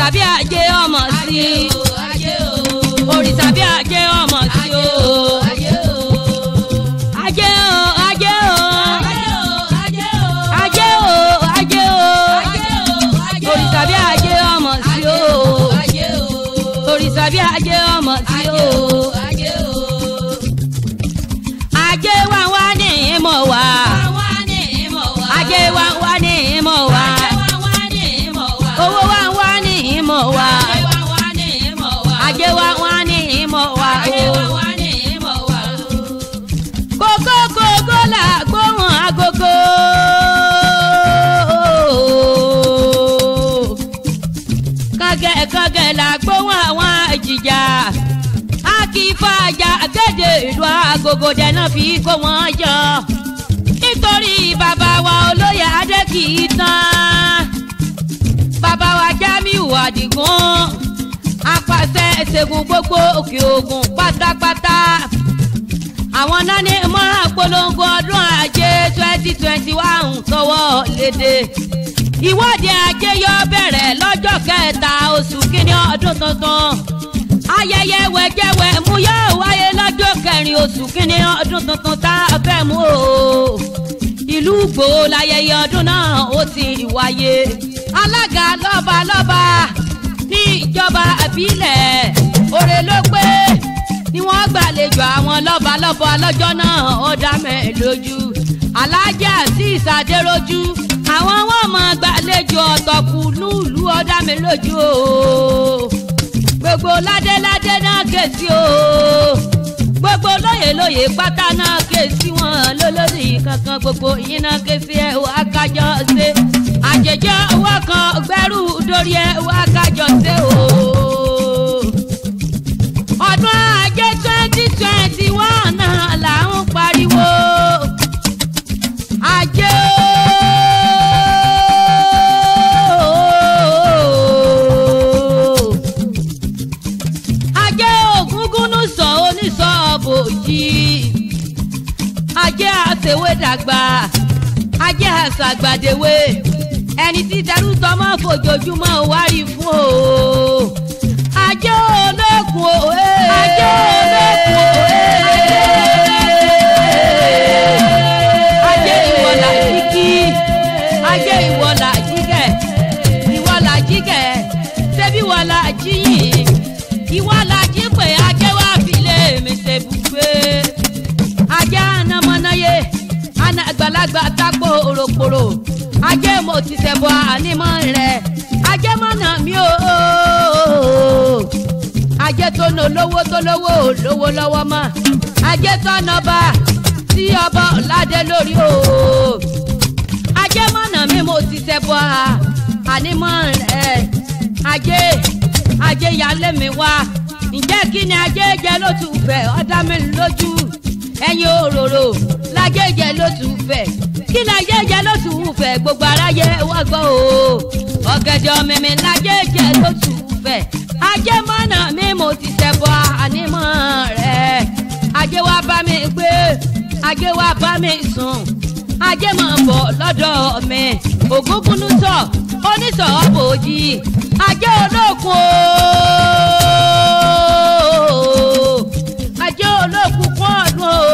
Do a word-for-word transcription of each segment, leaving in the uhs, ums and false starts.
òrìṣà bí ajé ọmọ sí òrìṣà bí ajé ọmọ sí o ajé o ajé o ajé o ajé o òrìṣà bí ajé ọmọ sí o òrìṣà bí ajé ọmọ sí o ajé wa wá ní ìmọ̀ wá ajé wa wá ní ìmọ̀ wá owó wa wá ní ìmọ̀ wá ajé wa wá ní ìmọ̀ wá o kókó kókó là gbóhùn agogo kọ́gẹ́ kọ́gẹ́ là gbóhùn àwọn ìjìjà a kì í fàjà kéde ìlú agogo dẹ́nà fi kó wọn jọ nítorí bàbá wa olóyè adé kì í tán bàbá wa Jamiu Adigun apàṣẹ ìṣègùn gbogbo òkè ògùn pátápátá àwọn náà ní mọ́ polongo ọdún ajé twenty twenty one tọwọ́ lédè ìwọ́de ajé yóò bẹ̀rẹ̀ lọ́jọ́ kẹta oṣù kínní ọdún tuntun ayẹyẹ wẹ̀jẹwẹ̀ mú yóò wáyé lọ́jọ́ kẹrin oṣù kínní ọdún tuntun tá a fẹ́ mú o ìlú Ìgbòho láyẹyẹ ọdún náà ó ti wáyé alága lọ́balọ́ba ní ìjọba ìbílẹ̀ òrè ló pé ni wọ́n gbàlejò àwọn lọ́balọ́ba lọ́jọ́ náà ó dá mẹ́ lójú alájà sí ìsàdérójú àwọn wọn mọ gbàlejò ọ̀tọ̀kù nílùú ó dá mi lójú o gbogbo ládéládé náà ké sí o gbogbo lóyè lóyè pátá náà ké sí wọn lólórí kankan gbogbo yín náà ké sí ẹ wá kájọ ṣe àjẹjọ owó kan gbẹrù dórí ẹ wá kájọ ṣe o ọdún ajé twenty twenty one náà là ń pariwo ajé ajé ògúngúnú sọ onísọ bòjì ajé àṣewé dàgbà ajé àṣàgbàdéwé ẹni tí darú tọmọ fojoojúmọ́ wárí fún o ajé olókun o ajé olókun o ajé ìwọlà jíkì ajé ìwọlà jígẹ ìwọlà jígẹ ṣebí ìwọlà jíyìn ìwọlà jípè ajé wá filé mi ṣe bùgbé ajé anamọ́náyé ana àgbàlagbà tápò òròpòrò ajé mo ti ṣẹ̀bọ̀ ànímọ́ rẹ̀ ajé mọ́nà mi o ajé tó ná lówó tó lówó lówó lọ́wọ́ mọ́ ajé tó ná bá tí ọba ọ̀làdé lórí o ajé mọ́nà mi mo ti ṣẹ̀bọ̀ ànímọ́ rẹ̀ ajé ajé yálé mi wá ǹjẹ́ kí ni ajé jẹ́ ló tún fẹ́ ọ̀dá mi lójú ẹ̀yin òróró lájé jẹ́ ló tún fẹ́ kí lájé jẹ́ ló tún fẹ́ gbogbo aráyé wá gbọ́ o ọ̀gẹ̀dẹ̀ ọ̀mìmì lájé jẹ́ ló tún fẹ́ ajé mọ́nà mi mo ti ṣẹ̀bọ̀ ànímọ́ rẹ̀ ajé wá bá mi gbé ajé wá bá mi sùn ajé máa ń bọ̀ lọ́dọ̀ mi ògúngúnú sọ onísọ̀ bòjì ajé olókun o ajé olókun fún ọdún o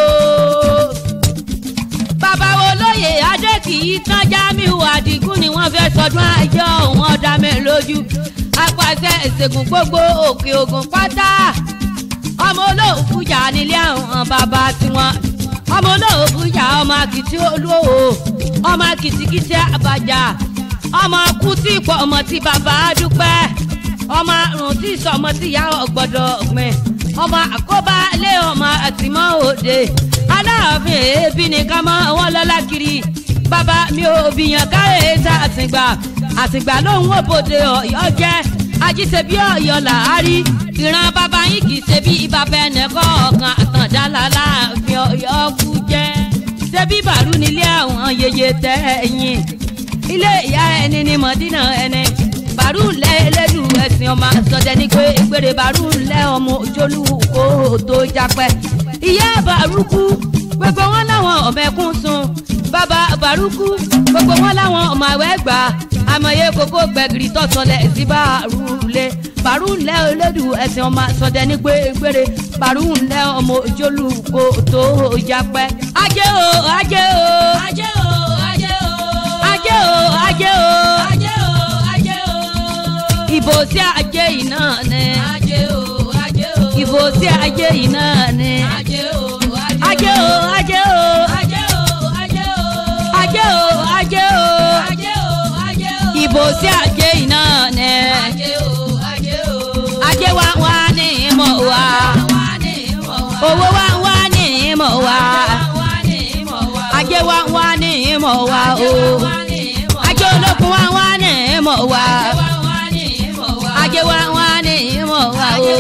bàbá wo lóye adé kì í tán Jamiu Adigun ni wọ́n fẹ́ sọdún ajé òun ọ̀dà mi lójú apàṣẹ ìṣègùn gbogbo òkè ògùn pátá ọmọ olóòfújà nílé àwọn bàbá tiwọn ọmọ olóòfújà ọmọ akitì olówó ọmọ kìtìkìtì àbàjá ọmọ kú tí ipò ọmọ tí bàbá dúpẹ́ ọmọ àrùn tí sọmọ tí ìyá ọgbọ́dọ̀ gbìn ọmọ àkóbá lé ọmọ àtìmọ́ òde aláàfin èébì nìkan mọ́ wọn lọ́lá kiri bàbá mi ò bìyàn káyé sá àtìgbà àtìgbà lóhùn òbòde Ọ̀yọ́ jẹ́ ajíṣebí Ọ̀yọ́ làárí ìran bàbá yín kì í ṣe bí bàbá ẹnìkọ ọkàn àtàndá láàfin Ọ̀yọ́ kú jẹ́ ṣebí bàrú nílé àwọn yeye tẹ ẹ̀yìn ilé ìyá ẹni ní mọ̀dínà ẹni bàrú lẹ ẹlẹ́dù ẹ̀sìn ọmọ sọdẹ ní pé ìpèrè bàrú lẹ ọmọ òjòlú kó tó jápẹ́ ìyá bàrúkú gbogbo wọn láwọn ọmọ ẹkún sun bàbá bàrúkú gbogbo wọn láwọn ọmọ àwẹ̀ gbà àmọye kókó gbẹ̀gìrì tọ́sọlẹ̀ sí bàrúlé bàrúlẹ̀ olódù ẹ̀sìn ọmọ sọdẹ ní gbégbére bàrúlẹ̀ ọmọ òjòlùkọ tó jápẹ́. ajé o ajé o ajé o ajé o ajé o ajé o ajé o ajé o ìbò sí ajé yìí náà ni ajé o ajé o ìbò sí ajé yìí náà ni ajé o ajé o ajé o ajé o ajé o ajé o ajé o ajé o ajé o ìbò sí ajé yìí náà ni ajé o ajé o ajé wa wá ní ìmọ̀ wa wá ní ìmọ̀ wá owó wa wá ní ìmọ̀ wa wá ní ìmọ̀ wá ajé wa wá ní ìmọ̀ wa o wá ní ìmọ̀ ajé olókun wa wá ní ìmọ̀ wa wá ní ìmọ̀ wá ajé wa wá ní ìmọ̀ wa o.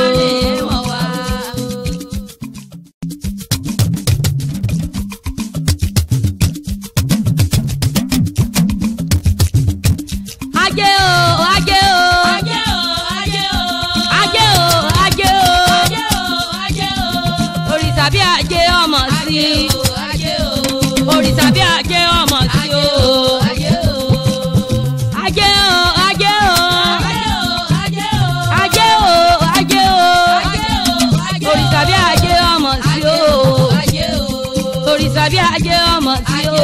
ajé o ajé o ajé o ajé o ajé o ajé o ajé o ajé o òrìṣà bí ajé ọmọ sí ajé o òrìṣà bí ajé ọmọ sí o ajé o ajé o ajé o ajé o ajé o ajé o òrìṣà bí ajé ọmọ sí o òrìṣà bí ajé ọmọ sí o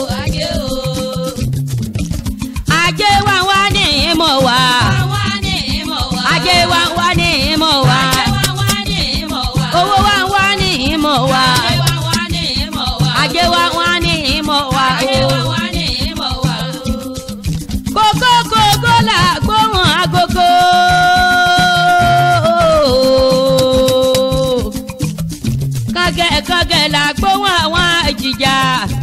ajé wa wá ní ìmọ̀ wa ajé wa wá ní ìmọ̀ wa owó wa wá ní ìmọ̀ wa ajé wa wá ní ìmọ̀ wa o kókó kókó là gbóhùn agogo kọ́gẹ́ kọ́gẹ́ là gbóhùn àwọn ìjìjà.